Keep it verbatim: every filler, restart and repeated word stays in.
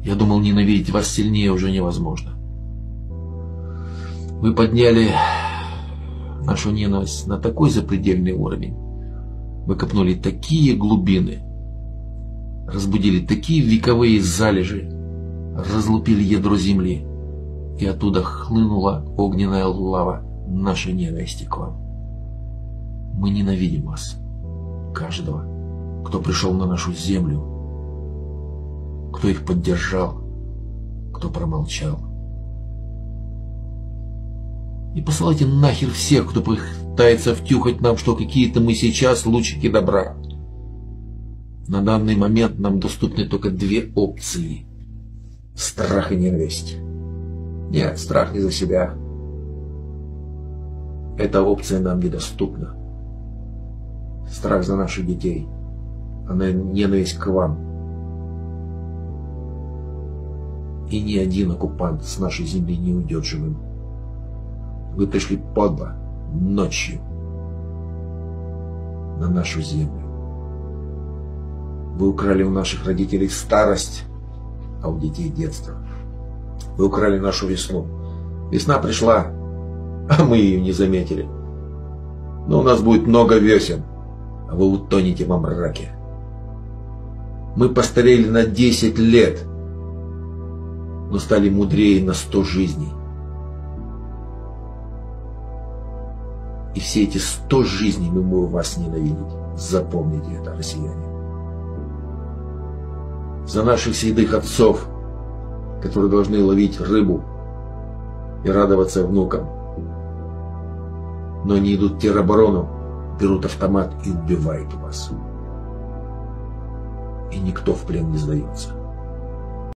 Я думал, ненавидеть вас сильнее уже невозможно. Вы подняли нашу ненависть на такой запредельный уровень. Вы копнули такие глубины, разбудили такие вековые залежи, разлупили ядро земли, и оттуда хлынула огненная лава нашей ненависти к вам. Мы ненавидим вас, каждого, кто пришел на нашу землю, кто их поддержал, кто промолчал. И посылайте нахер всех, кто пытается втюхать нам, что какие-то мы сейчас лучики добра. На данный момент нам доступны только две опции. Страх и ненависть. Нет, страх не за себя. Эта опция нам недоступна. Страх за наших детей, а ненависть к вам. И ни один оккупант с нашей земли не уйдет живым. Вы пришли подло, ночью, на нашу землю. Вы украли у наших родителей старость, а у детей детство. Вы украли нашу весну. Весна пришла, а мы ее не заметили. Но у нас будет много весен, а вы утонете во мраке. Мы постарели на десять лет, но стали мудрее на сто жизней. И все эти сто жизней мы будем вас ненавидеть. Запомните это, россияне. За наших седых отцов, которые должны ловить рыбу и радоваться внукам. Но они идут в тероборону, берут автомат и убивают вас. И никто в плен не сдается.